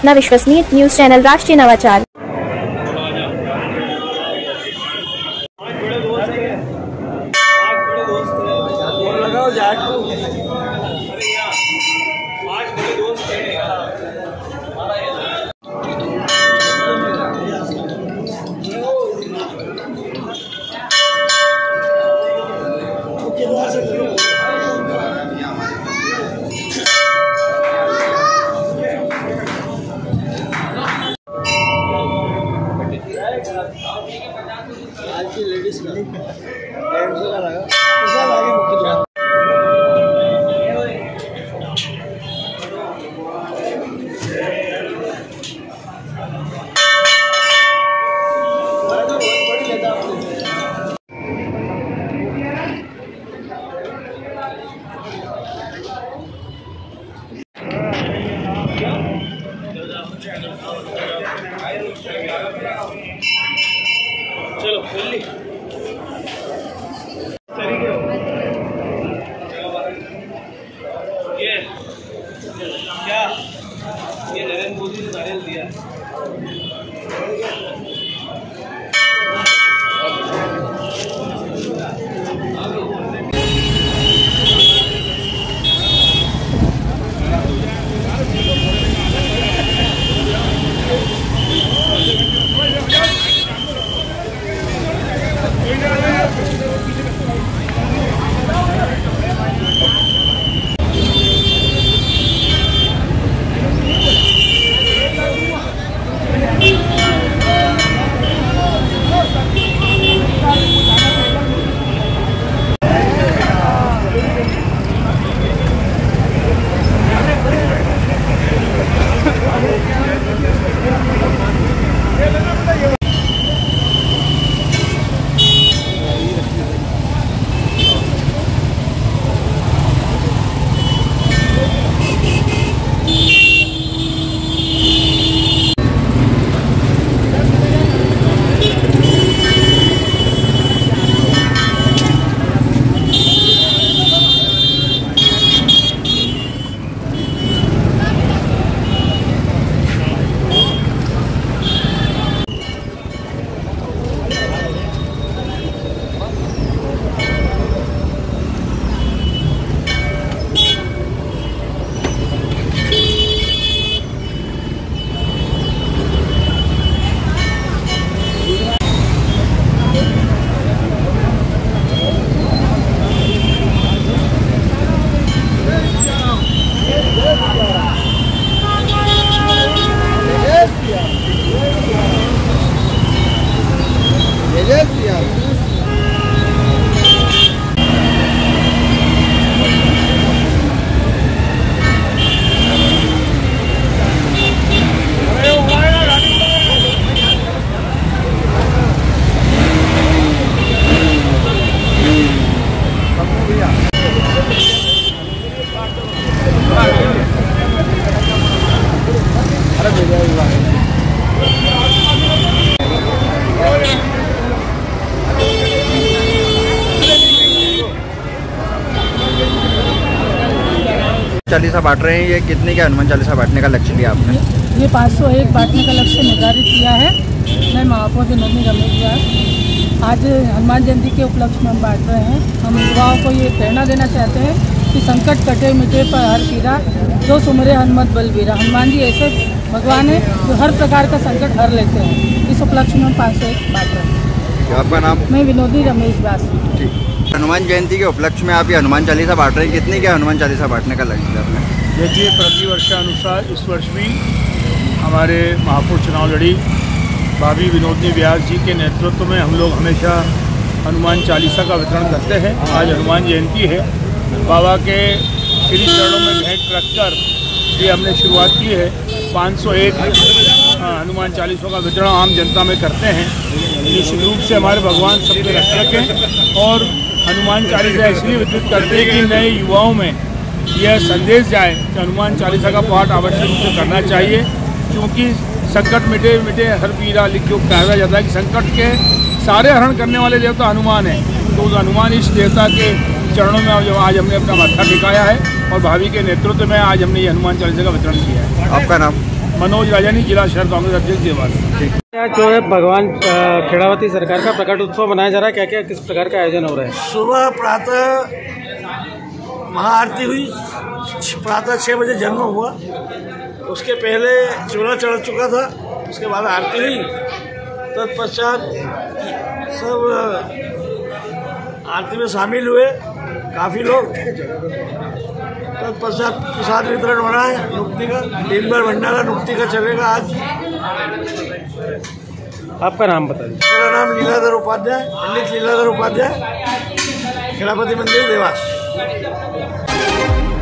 अपना विश्वसनीय news channel राष्ट्रीय नवाचार। आज की लेडीज का 150 का लगा, उसका लगे मुख्य द्वार। चलो फुल्ली ये क्या ये नरेंद्र मोदी ने नारियल दिया। चालीसा बांट रहे हैं, ये कितने का हनुमान चालीसा बांटने का लक्ष्य लिया आपने? ये 501 बांटने का लक्ष्य निर्धारित किया है। मैं महापौर विनोदी रमेश व्यास आज हनुमान जयंती के उपलक्ष्य में हम बांट रहे हैं। हम युवाओं को ये प्रेरणा देना चाहते हैं कि संकट कटे मिटे पर हर पीरा, जो सुमरे हनुमत बलबीरा। हनुमान जी ऐसे भगवान है जो हर प्रकार का संकट हर लेते हैं। इस उपलक्ष्य में हम 501 बांट रहे हैं। आपका नाम? मैं विनोदी रमेश व्यास। ठीक। हनुमान जयंती के उपलक्ष्य में आप ये हनुमान चालीसा बांट रहे हैं, कितने का हनुमान चालीसा बांटने का लक्ष्य आपने? देखिए, प्रतिवर्षानुसार इस वर्ष भी हमारे महापौर चुनाव लड़ी भाभी विनोदी व्यास जी के नेतृत्व में हम लोग हमेशा हनुमान चालीसा का वितरण करते हैं। आज हनुमान जयंती है, बाबा के श्री चरणों में भेंट रखकर ये हमने शुरुआत की है। 501 हनुमान चालीसों का वितरण आम जनता में करते हैं। निश्चित रूप से हमारे भगवान सबके रक्षक हैं और हनुमान चालीसा इसलिए वितरित करते हैं कि नए युवाओं में यह संदेश जाए कि हनुमान चालीसा का पाठ आवश्यक रूप से करना चाहिए, क्योंकि संकट मिटे मिटे हर पीरा लिख जो कहा जाता है कि संकट के सारे हरण करने वाले देवता हनुमान हैं। तो उस हनुमान इस देवता के चरणों में आज हमने अपना माथा टिकाया है और भाभी के नेतृत्व में आज हमने ये हनुमान चालीसा का वितरण किया है। आपका नाम? मनोज राजानी, जिला शहर कांग्रेस अध्यक्ष देवास। आज जो है भगवान खेड़ावती सरकार का प्रकट उत्सव मनाया जा रहा है, क्या क्या किस प्रकार का आयोजन हो रहा है? सुबह प्रातः महाआरती हुई, प्रातः 6 बजे जन्म हुआ, उसके पहले चूल्हा चढ़ चुका था, उसके बाद आरती हुई, तत्पश्चात सब आरती में शामिल हुए काफ़ी लोग। तत्पश्चात प्रसाद वितरण हो रहा है नुक्ति का, दिन भर भंडारा नुक्ति का चलेगा आज। आपका नाम बता दीजिए। मेरा नाम लीलाधर उपाध्याय, पंडित लीलाधर उपाध्याय, खेड़ापति मंदिर देवास।